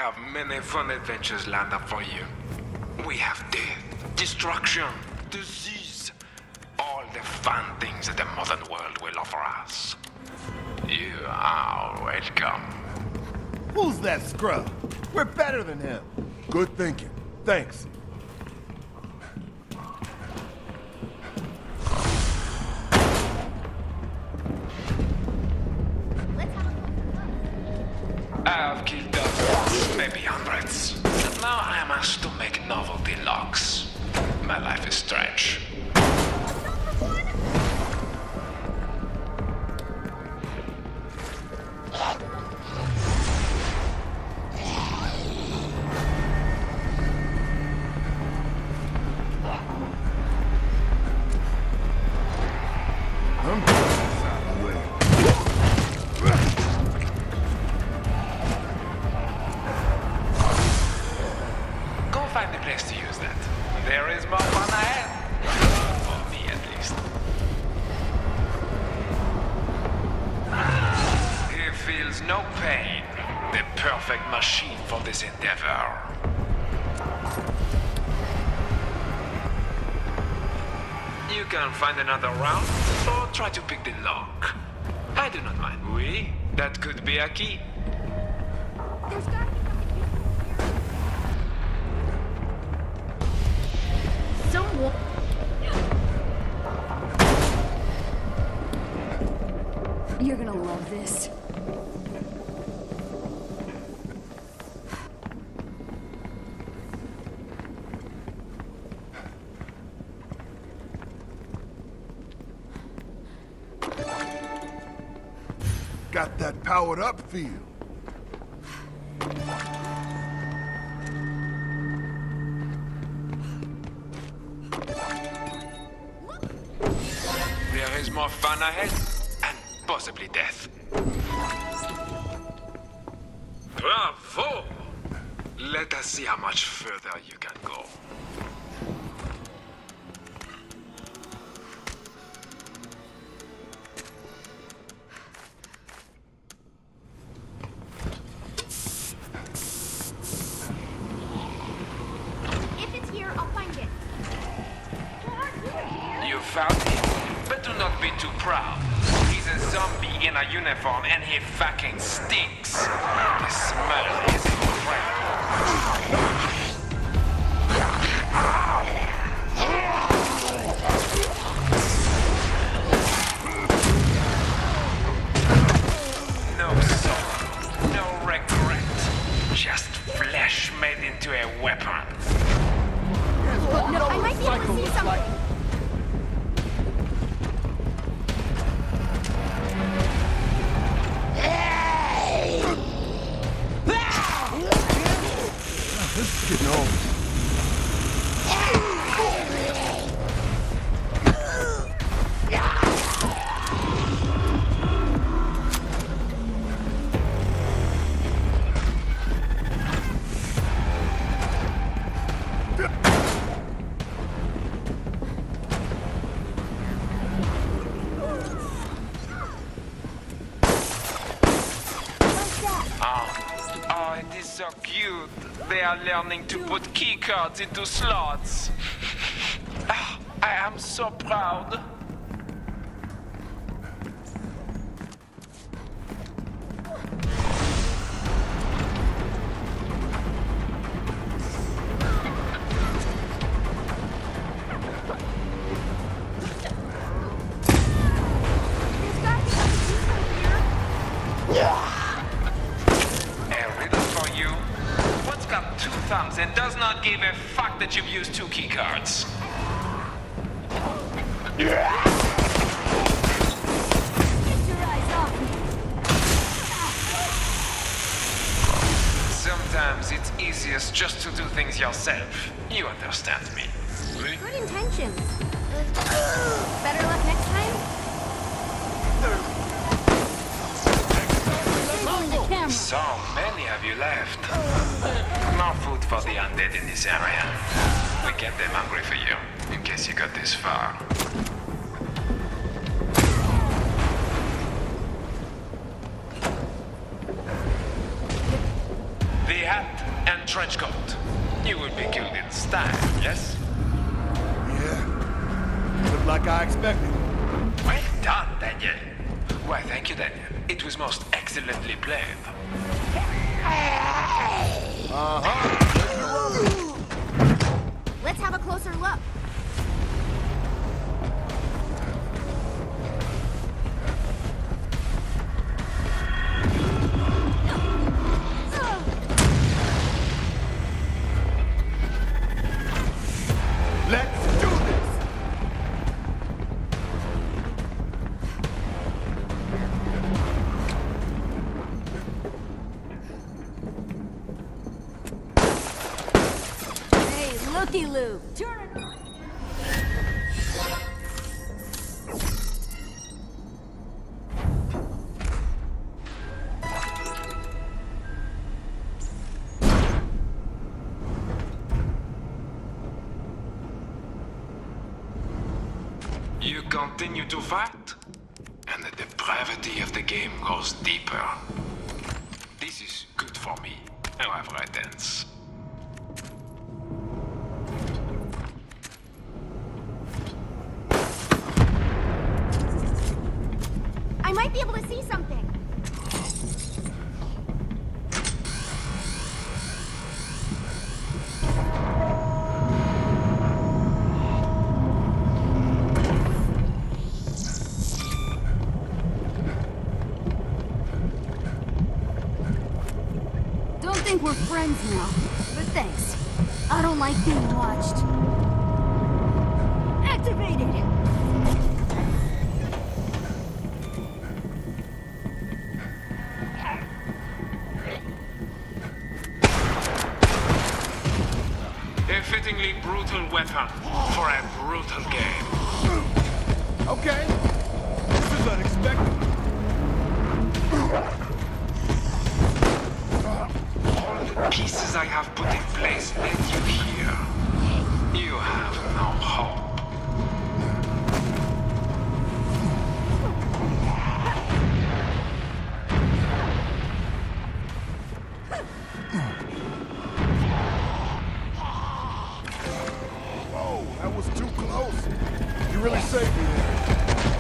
have many fun adventures lined up for you. We have death, destruction, disease, all the fun things that the modern world will offer us. You are welcome. Who's that scrub? We're better than him. Good thinking. Thanks. I have killed dozens, maybe hundreds. And now I am asked to make novelty locks. My life is strange. Find a place to use that. There is more fun ahead. For me, at least. He feels no pain. The perfect machine for this endeavor. You can find another round, or try to pick the lock. I do not mind. Oui, that could be a key. There's gotta be someone. You're gonna love this. Got that powered up feel. There is more fun ahead, and possibly death. Bravo! Let us see how much further you can go. If it's here, I'll find it. You found him, but do not be too proud. He's a zombie in a uniform and he fucking stinks. The smell is incredible. No soul, no regret. Just flesh made into a weapon. No, I might be able to see something. This is getting old. Oh, it is so cute. They are learning to put keycards into slots. Ah, I am so proud. There's gotta be something here. A riddle for you. What's got two thumbs and does not give a fuck that you've used two keycards? Get your eyes off me. Sometimes it's easiest just to do things yourself. You understand me. Oui? Good intentions. Better luck next time? Disabling the camera. So many of you left. No food for the undead in this area. We kept them hungry for you, in case you got this far. The trench coat. You will be killed in style, yes? Yeah. Looked like I expected. Well done, Daniel. Why, thank you, Daniel. It was most excellently played. Let's have a closer look. Let's do this! Hey, looky-loo. Turn it on. You continue to fight, and the depravity of the game goes deeper. This is good for me, however it ends. I might be able to see something. Don't think we're friends now, but thanks. I don't like being watched. Activated! A fittingly brutal weapon for a brutal game. Okay. This is unexpected. All the pieces I have put in place led you here. You have no hope. Whoa, that was too close. You really saved me there.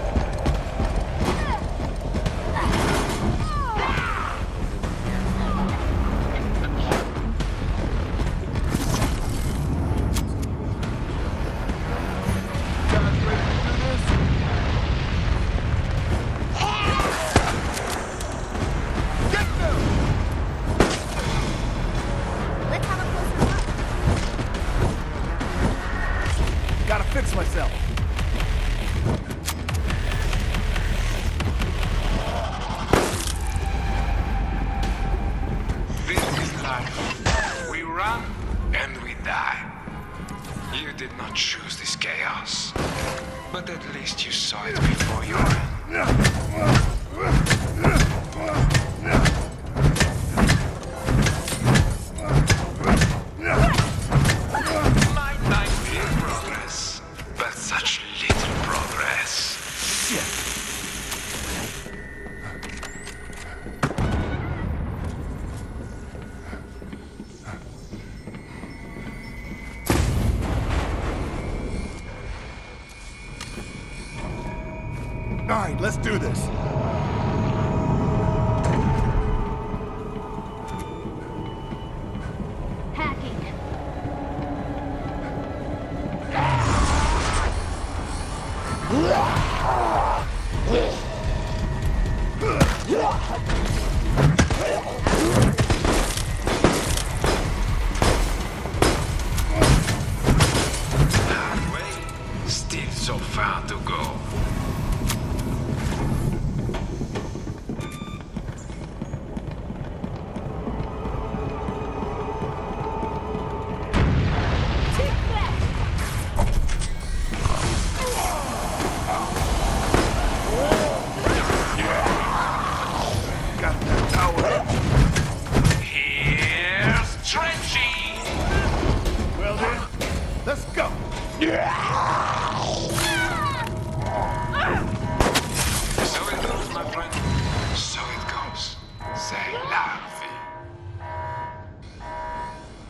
Guys ready to do this? Get them! Let's have a closer look. Gotta fix myself. This is life. We run and we die. You did not choose this chaos, but at least you saw it before your end. Might not be progress, but such little progress. All right, let's do this. Hacking. Halfway, still so far to go. Take that! Got that tower. Here's Trenchy! Well then, let's go. So it goes, my friend. So it goes. Say la vie.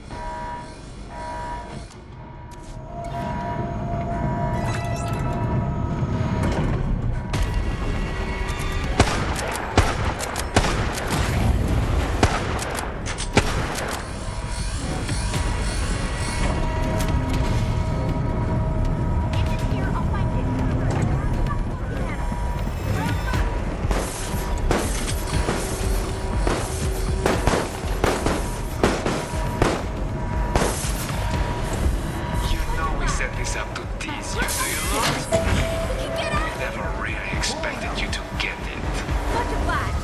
this up to tease you, do you not? Get out! I never really expected you to get it. Much obliged.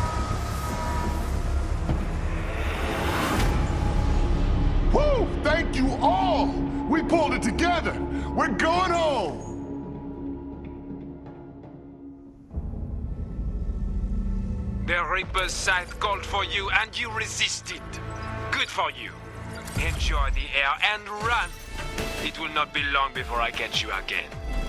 Woo! Thank you all! We pulled it together! We're going home! The Reaper's Scythe called for you and you resisted. Good for you. Enjoy the air and run. It will not be long before I catch you again.